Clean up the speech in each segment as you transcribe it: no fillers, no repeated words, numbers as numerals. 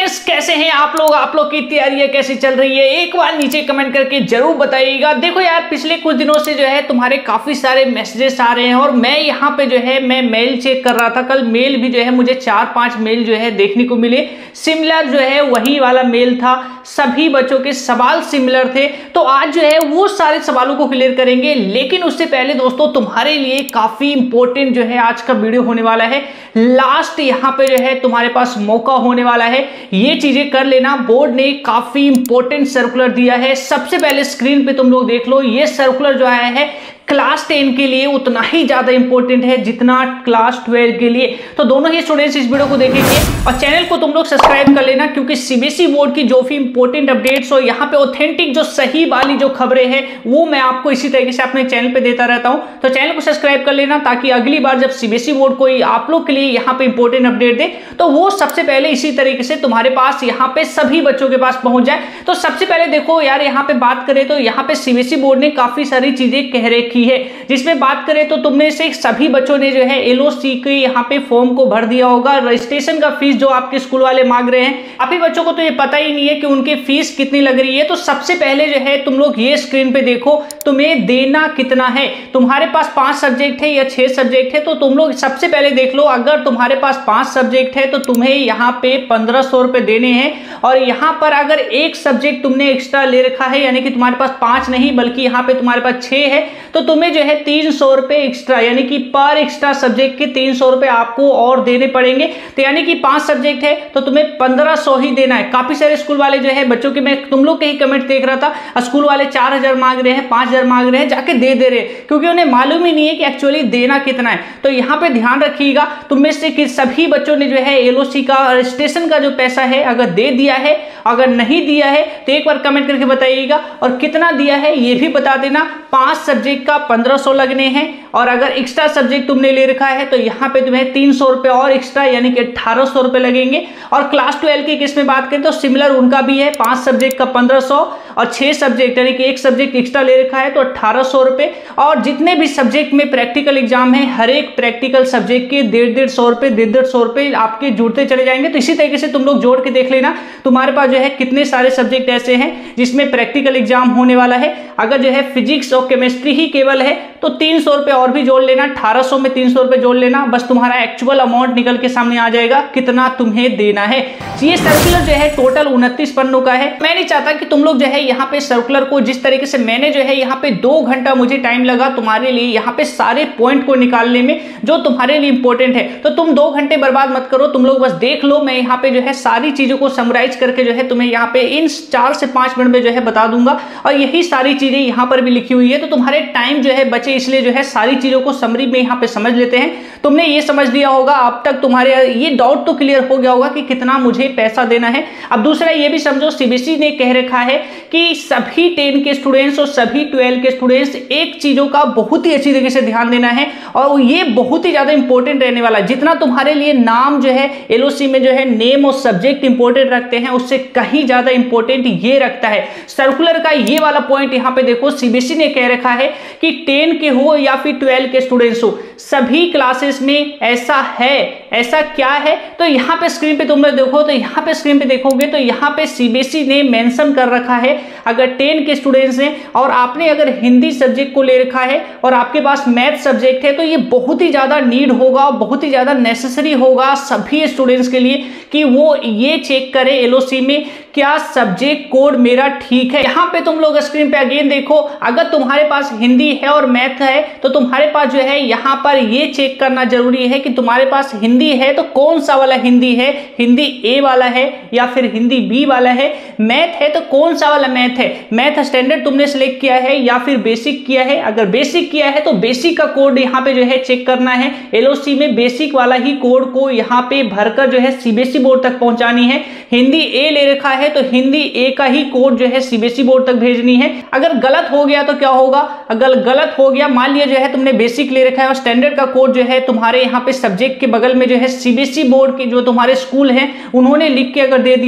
Friends, कैसे हैं आप लोग की तैयारी कैसी चल रही है? एक बार नीचे कमेंट करके जरूर बताइएगा। देखो यार, पिछले कुछ दिनों से जो है तुम्हारे काफी सारे मैसेजेस आ रहे हैं और मैं यहाँ पे जो है मैं मेल चेक कर रहा था। कल मेल भी जो है मुझे 4-5 मेल जो है देखने को मिले। सिमिलर जो है वही वाला मेल था, सभी बच्चों के सवाल सिमिलर थे। तो आज जो है वो सारे सवालों को क्लियर करेंगे, लेकिन उससे पहले दोस्तों तुम्हारे लिए काफी इंपॉर्टेंट जो है आज का वीडियो होने वाला है। लास्ट यहाँ पे जो है तुम्हारे पास मौका होने वाला है, ये चीजें कर लेना। बोर्ड ने काफी इंपॉर्टेंट सर्कुलर दिया है। सबसे पहले स्क्रीन पे तुम लोग देख लो, ये सर्कुलर जो आया है क्लास 10 के लिए उतना ही ज्यादा इंपॉर्टेंट है जितना क्लास 12 के लिए। तो दोनों ही स्टूडेंट्स इस वीडियो को देखेंगे और चैनल को तुम लोग सब्सक्राइब कर लेना, क्योंकि सीबीएसई बोर्ड की जो भी इंपॉर्टेंट अपडेट्स हो, यहाँ पे ऑथेंटिक जो सही वाली जो खबरें हैं वो मैं आपको इसी तरीके से अपने चैनल पे देता रहता हूं। तो चैनल को सब्सक्राइब कर लेना, ताकि अगली बार जब सीबीएसई बोर्ड कोई आप लोग के लिए यहाँ पे इंपॉर्टेंट अपडेट दे तो वो सबसे पहले इसी तरीके से तुम्हारे पास यहाँ पे सभी बच्चों के पास पहुंच जाए। तो सबसे पहले देखो यार, यहाँ पे बात करें तो यहाँ पे सीबीएसई बोर्ड ने काफी सारी चीजें कह रखी है, जिसमें बात करें तो तुमने से सभी बच्चों ने जो है एलओसी के यहाँ पे फॉर्म को भर दिया होगा। रजिस्ट्रेशन का फीस जो आपके स्कूल वाले मांग रहे हैं, काफी बच्चों को तो ये पता ही नहीं है कि उनकी फीस कितनी लग रही है। तो सबसे पहले जो है तुम लोग ये स्क्रीन पे देखो, तुम्हें देना कितना है। तुम्हारे पास 5 सब्जेक्ट है या 6 सब्जेक्ट है, तो तुम लोग सबसे पहले देख लो। अगर तुम्हारे पास 5 सब्जेक्ट है तो तुम्हें यहाँ पे 1500 रुपए देने हैं। और यहाँ पर अगर एक सब्जेक्ट तुमने एक्स्ट्रा ले रखा है, यानी कि तुम्हारे पास 5 नहीं बल्कि यहाँ पे तुम्हारे पास 6 है, तो तुम्हें जो है 300 रुपए एक्स्ट्रा, यानी कि पर एक्स्ट्रा सब्जेक्ट के 300 रुपए आपको और देने पड़ेंगे। तो यानी कि 5 सब्जेक्ट है तो तुम्हें 1500 ही देना है। काफी सारे स्कूल वाले जो है बच्चों के, मैं तुम लोग के ही कमेंट देख रहा था, स्कूल वाले 4000 मांग रहे हैं, 5000 मांग रहे हैं, जाके दे रहे हैं, क्योंकि उन्हें मालूम ही नहीं है कि एक्चुअली देना कितना है। तो यहाँ पे ध्यान रखिएगा, तुम में से कि सभी बच्चों ने जो है एलओसी का रजिस्ट्रेशन का जो पैसा है अगर दे दिया है, अगर नहीं दिया है तो एक बार कमेंट करके बताइएगा, और कितना दिया है ये भी बता देना। 5 सब्जेक्ट का 1500 लगने हैं, और अगर एक्स्ट्रा सब्जेक्ट तुमने ले रखा है तो यहाँ पे तुम्हें 300 रुपए और एक्स्ट्रा, यानी कि 1800 रुपए लगेंगे। और क्लास 12 की केस में बात करें तो सिमिलर उनका भी है, 5 सब्जेक्ट का 1500 और 6 सब्जेक्ट यानी कि एक सब्जेक्ट एक्स्ट्रा ले रखा है तो 1800 रुपए। और जितने भी सब्जेक्ट में प्रैक्टिकल एग्जाम है, हर एक प्रैक्टिकल सब्जेक्ट के 150 रुपए 150 रुपए आपके जुड़ते चले जाएंगे। तो इसी तरीके से तुम लोग जोड़ के देख लेना तुम्हारे पास जो है कितने सारे सब्जेक्ट ऐसे हैं जिसमें प्रैक्टिकल एग्जाम होने वाला है। अगर जो है फिजिक्स और केमिस्ट्री ही केवल है तो 300 रुपए और भी जोड़ लेना, 1800 में 300 रुपए जोड़ लेना, बस तुम्हारा एक्चुअल अमाउंट निकल के सामने आ जाएगा कितना तुम्हें देना है। ये सर्कुलर जो है टोटल 29 पन्नों का है। मैं नहीं चाहता कि तुम लोग जो है यहाँ पे सर्कुलर को, जिस तरीके से मैंने जो है यहाँ पे 2 घंटा मुझे टाइम लगा तुम्हारे लिए यहाँ पे सारे पॉइंट को निकालने में जो तुम्हारे लिए इंपॉर्टेंट है, तो तुम 2 घंटे बर्बाद मत करो, तुम लोग बस देख लो। मैं यहाँ पे जो है सारी चीजों को समराइज करके जो है तुम्हें यहाँ पे इन 4 से 5 मिनट में जो है बता दूंगा, और यही सारी चीजें यहाँ पर भी लिखी हुई है। तो तुम्हारे टाइम जो है बचे, इसलिए जो है सारी चीजों को समरी में यहाँ पे समझ लेते हैं। तुमने ये समझ लिया होगा अब तक, तुम्हारे ये डाउट तो क्लियर हो गया होगा कि कितना मुझे पैसा देना है। अब दूसरा ये भी समझो, सीबीएसई ने कह रखा है कि सभी 10 के स्टूडेंट्स और सभी 12 के स्टूडेंट्स एक चीजों का बहुत ही अच्छी तरीके से ध्यान देना है, और ये बहुत ही ज्यादा इंपॉर्टेंट रहने वाला है। जितना तुम्हारे लिए नाम जो है एलओसी में जो है नेम और सब्जेक्ट इंपॉर्टेंट रखते हैं, उससे कहीं ज्यादा इंपॉर्टेंट ये रखता है सर्कुलर का ये वाला पॉइंट। यहाँ पे देखो, सीबीएसई ने कह रखा है कि 10 के हो या फिर 12 के स्टूडेंट्स हो, सभी क्लासेस में ऐसा है। ऐसा क्या है? तो यहाँ पे स्क्रीन पे तुम लोग देखो, तो यहाँ पे स्क्रीन पे देखोगे तो यहाँ पे सीबीएसई ने मेंशन कर रखा है, अगर 10 के स्टूडेंट्स हैं और आपने अगर हिंदी सब्जेक्ट को ले रखा है और आपके पास मैथ सब्जेक्ट है, तो ये बहुत ही ज्यादा नीड होगा, बहुत ही ज्यादा नेसेसरी होगा सभी स्टूडेंट्स के लिए कि वो ये चेक करे एलओसी में क्या सब्जेक्ट कोड मेरा ठीक है। यहाँ पे तुम लोग स्क्रीन पे अगेन देखो, अगर तुम्हारे पास हिंदी है और मैथ है तो तुम्हारे पास जो है यहाँ पर ये चेक करना जरूरी है कि तुम्हारे पास हिंदी है तो कौन सा वाला हिंदी है, हिंदी ए वाला है या फिर हिंदी बी वाला है। मैथ है तो कौन सा वाला मैथ है, मैथ स्टैंडर्ड तुमने सिलेक्ट किया है या फिर बेसिक किया है। अगर बेसिक किया है तो बेसिक का कोड यहाँ पे जो है चेक करना है, एलओसी में बेसिक वाला ही कोड को यहाँ पे भरकर जो है सीबीएसई बोर्ड तक पहुंचानी है। हिंदी ए ले रखा है तो हिंदी ए का ही कोड जो है सीबीएसई बोर्ड तक भेजनी है। अगर गलत हो गया तो क्या होगा, अगर गलत हो गया, मान लिया जो है तुमने बेसिक ले रखा है और स्टैंडर्ड का कोड जो है तुम्हारे यहाँ पे सब्जेक्ट के बगल में जो है सीबीएसई बोर्ड के जो तुम्हारे स्कूल हैं उन्होंने लिख के अगर दे दिया,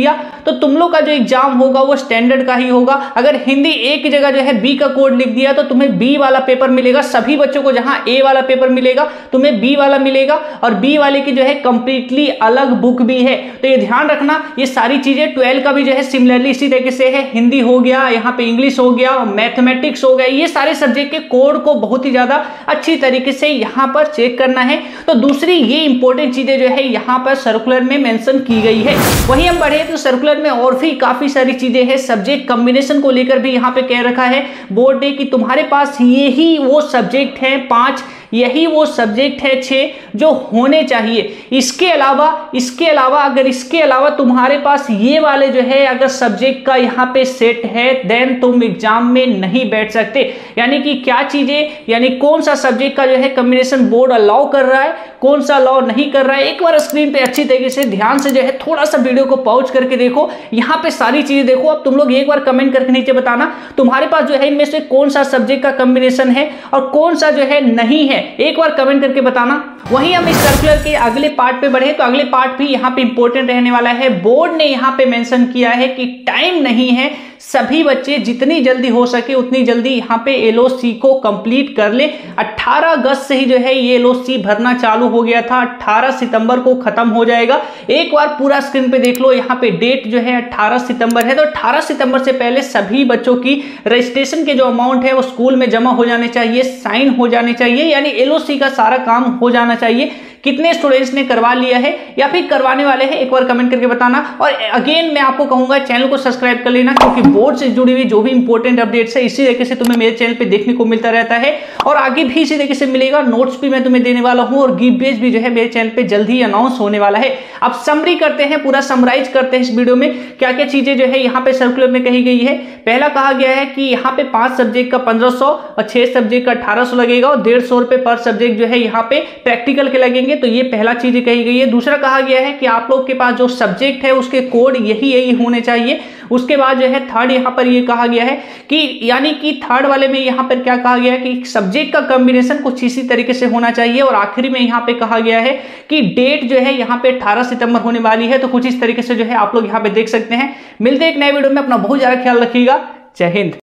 तो तुम लोग का जो एग्जाम होगा वो स्टैंडर्ड का ही होगा। अगर हिंदी एक जगह जो है बी का कोड लिख दिया तो तुम्हें बी वाला पेपर मिलेगा, सभी बच्चों को जहां ए वाला पेपर मिलेगा तुम्हें बी वाला मिलेगा, और बी वाले की जो है कंप्लीटली अलग बुक भी है। तो ये ध्यान रखना, ये सारी चीजें 12 का भी जो है सिमिलरली इसी तरीके से है। हिंदी हो गया, यहाँ पे इंग्लिश हो गया, मैथमेटिक्स हो गया, ये सारे सब्जेक्ट के कोड को बहुत ही ज्यादा अच्छी तरीके से यहाँ पर चेक करना है। तो दूसरी ये इंपॉर्टेंट चीजें जो है यहाँ पर सर्कुलर में मेंशन की गई है। वहीं हम बढ़े तो सर्कुलर में और भी काफी सारी चीजें हैं, सब्जेक्ट कॉम्बिनेशन को लेकर भी यहाँ पे कह रखा है बोर्ड ने कि तुम्हारे पास यही वो सब्जेक्ट है 5, यही वो सब्जेक्ट है 6 जो होने चाहिए। इसके अलावा अगर इसके अलावा तुम्हारे पास ये वाले जो है अगर सब्जेक्ट का यहाँ पे सेट है देन तुम एग्जाम में नहीं बैठ सकते। यानी कि क्या चीजें, यानी कौन सा सब्जेक्ट का जो है कॉम्बिनेशन बोर्ड अलाउ कर रहा है, कौन सा अलाउ नहीं कर रहा है। एक बार स्क्रीन पे अच्छी तरीके से ध्यान से जो है थोड़ा सा वीडियो को पॉज करके देखो, यहाँ पे सारी चीजें देखो। अब तुम लोग एक बार कमेंट करके नीचे बताना तुम्हारे पास जो है इनमें से कौन सा सब्जेक्ट का कॉम्बिनेशन है और कौन सा जो है नहीं है, एक बार कमेंट करके बताना। वहीं हम इस सर्कुलर के अगले पार्ट पे बढ़े तो अगले पार्ट भी यहाँ पे इंपॉर्टेंट रहने वाला है। बोर्ड ने यहाँ पे मेंशन किया है कि टाइम नहीं है, सभी बच्चे जितनी जल्दी हो सके उतनी जल्दी यहाँ पे एलओसी को कंप्लीट कर ले। 18 अगस्त से ही जो है ये एलओसी भरना चालू हो गया था, 18 सितंबर को खत्म हो जाएगा। एक बार पूरा स्क्रीन पे देख लो, यहाँ पे डेट जो है 18 सितंबर है। तो 18 सितंबर से पहले सभी बच्चों की रजिस्ट्रेशन के जो अमाउंट है वो स्कूल में जमा हो जाने चाहिए, साइन हो जाने चाहिए, यानी एलओसी का सारा काम हो जाना चाहिए। कितने स्टूडेंट्स ने करवा लिया है या फिर करवाने वाले हैं, एक बार कमेंट करके बताना। और अगेन मैं आपको कहूंगा चैनल को सब्सक्राइब कर लेना, क्योंकि बोर्ड से जुड़ी हुई जो भी इंपॉर्टेंट अपडेट्स है इसी तरीके से तुम्हें मेरे चैनल पे देखने को मिलता रहता है और आगे भी इसी तरीके से मिलेगा। नोट्स भी मैं तुम्हें देने वाला हूं और गिव बेच भी जो है मेरे चैनल पे जल्द ही अनाउंस होने वाला है। अब समरी करते हैं, पूरा समराइज करते हैं इस वीडियो में क्या क्या चीजें जो है यहाँ पे सर्कुलर में कही गई है। पहला कहा गया है कि यहाँ पे 5 सब्जेक्ट का 1500 और 6 सब्जेक्ट का 1800 लगेगा और 150 रुपए पर सब्जेक्ट जो है यहाँ पे प्रैक्टिकल के लगेंगे। तो ये पहला चीज कही गई है। दूसरा कहा गया है कि आप लोग के पास जो सब्जेक्ट है उसके कोड यही होने चाहिए। उसके बाद जो है थर्ड यहाँ पर ये कहा गया है कि यानी कि थर्ड वाले में यहाँ पर क्या कहा गया है कि सब्जेक्ट का कॉम्बिनेशन कुछ इसी तरीके से होना चाहिए। और आखिरी में यहाँ पे कहा गया है कि डेट जो है यहाँ पे 18 सितंबर होने वाली है। तो कुछ इस तरीके से जो है आप लोग यहाँ पे देख सकते हैं। मिलते हैं एक नए वीडियो में, अपना बहुत ज्यादा ख्याल रखिएगा। जय हिंद।